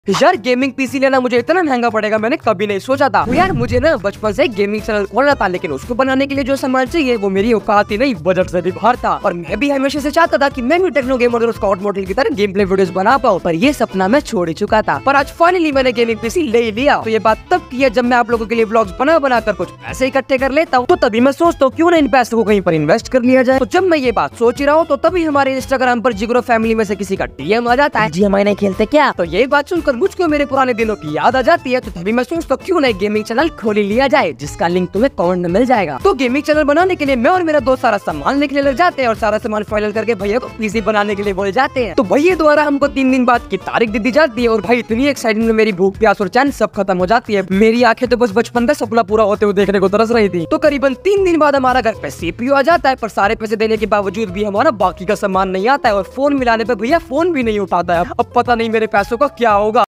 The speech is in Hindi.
यार गेमिंग पीसी लेना मुझे इतना महंगा पड़ेगा मैंने कभी नहीं सोचा था। तो यार मुझे ना बचपन से गेमिंग चैनल खोलना था, लेकिन उसको बनाने के लिए जो सामान चाहिए वो मेरी औकात ही नहीं, बजट से भी बाहर था। और मैं भी हमेशा से चाहता था कि मैं भी टेक्नो गेमर और स्कॉट मॉडल की तरह गेम प्ले वीडियोस बना पाऊं, पर ये सपना मैं छोड़ ही चुका था। पर आज फाइनली मैंने गेमिंग पीसी ले लिया। तो ये बात तब की है जब मैं आप लोगों के लिए व्लॉग्स बना कर कुछ पैसे इकट्ठे कर लेता हूँ, तो तभी मैं सोचता हूँ क्यों ना इन पैसों को कहीं पर इन्वेस्ट कर लिया जाए। तो जब मैं ये बात सोच ही रहा हूँ तो तभी हमारे इंस्टाग्राम पर जिगरो फैमिली में से किसी का डीएम आ जाता है, जी हम नहीं खेलते क्या। तो ये बात सुनकर मुझको मेरे पुराने दिनों की याद आ जाती है। तो तभी मैं सोचता क्यों नहीं गेमिंग चैनल खोल ही लिया जाए, जिसका लिंक तुम्हें कमेंट में मिल जाएगा। तो गेमिंग चैनल बनाने के लिए मैं और मेरा दोस्त सारा सामान लिखने लग जाते हैं और सारा सामान फाइनल करके भैया को पीसी बनाने के लिए बोल जाते हैं। तो भैया द्वारा हमको 3 दिन बाद की तारीख दे दी जाती है और भाई इतनी एक्साइटमेंट में मेरी भूख प्यास और चैन सब खत्म हो जाती है। मेरी आंखें तो बस बचपन का सपना पूरा होते हुए देखने को तरस रही थी। तो करीबन 3 दिन बाद हमारा घर पे सीपीयू आ जाता है, पर सारे पैसे देने के बावजूद भी हमारा बाकी का सामान नहीं आता है और फोन मिलाने पे भैया फोन भी नहीं उठाता है। अब पता नहीं मेरे पैसों का क्या होगा।